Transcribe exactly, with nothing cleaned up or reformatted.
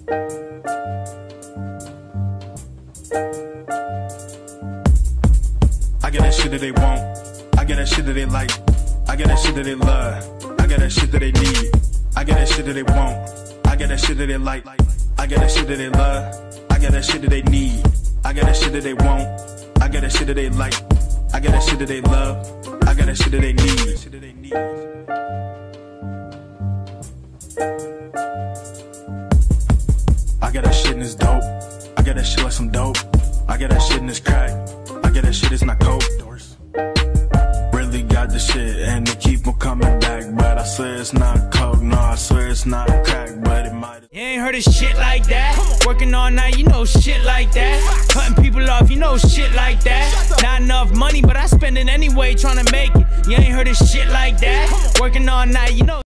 I get that shit that they want. I get that shit that they like. I get that shit that they love. I get that shit that they need. I get that shit that they want. I get that shit that they like. I get that shit that they love. I get that shit that they need. I get that shit that they want. I get that shit that they like. I get that shit that they love. I get that shit that they need. I get that shit and it's dope. I get that shit like some dope. I get that shit and it's crack. I get that shit, it's not coke. Really got the shit and they keep on coming back, but I swear it's not coke. No, I swear it's not crack, but it might. You ain't heard of shit like that. Working all night, you know shit like that. Cutting people off, you know shit like that. Not enough money, but I spend it anyway trying to make it. You ain't heard of shit like that. Working all night, you know.